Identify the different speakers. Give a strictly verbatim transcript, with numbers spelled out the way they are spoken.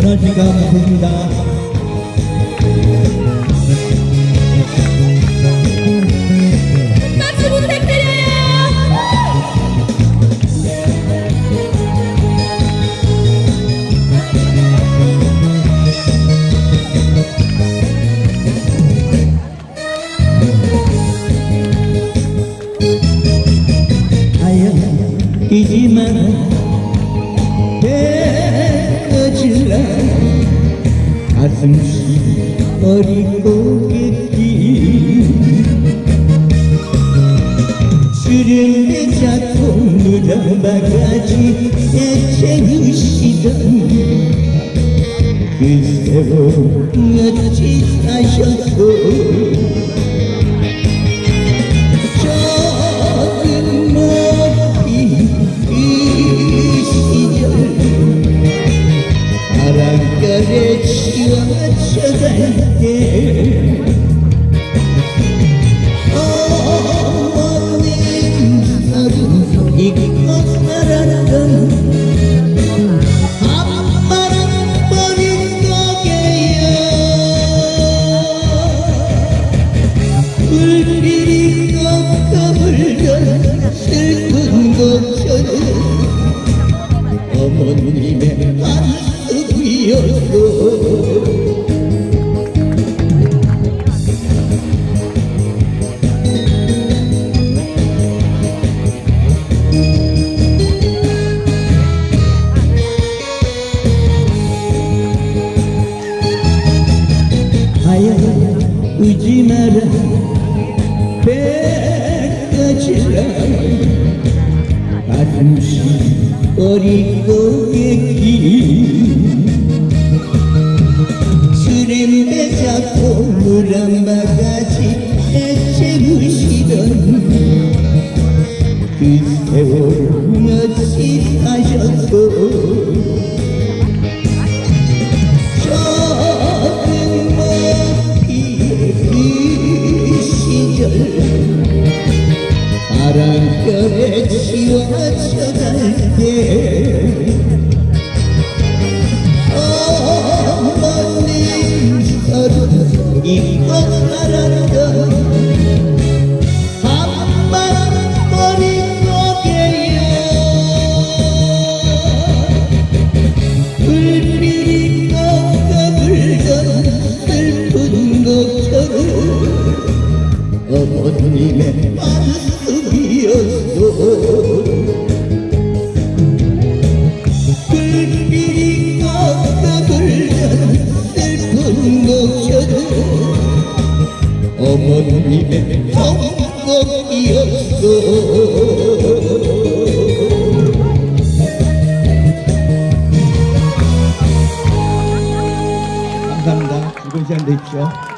Speaker 1: 에너지가 부릅니다.
Speaker 2: 박수 부탁드려요.
Speaker 1: 하얀이지만 헤어질라 가슴씨 어리고겠기 주름의 작품 누런 바가지 애채우시던 그 세월 어찌 사셨소 바람결에 치워져갈 때 어머님 하루 잊고 살았던 한바람 버린 고개여 불길이 꺾어 불던 슬픈 곡처럼 어머님의 한숨이었어. 하얀 울지 마라 배까지라 가슴씨 어리고겠기 수렘배 잡고 노란 바가지 애채우시던 그 세월 며칠 하셨소. 저는 멀리 그 시절 바람결에 치워져 갈 때 어머님 서로 잊고 살았던 한바람 버린 고개여 불길이 꺾어 불던 슬픈 곡처럼 어머님의 한숨이었소. 불길이 꺾어 불던 슬픈 곡처럼 어머님의 통곡이었소. 감사합니다. 즐거운 시간 되십시오.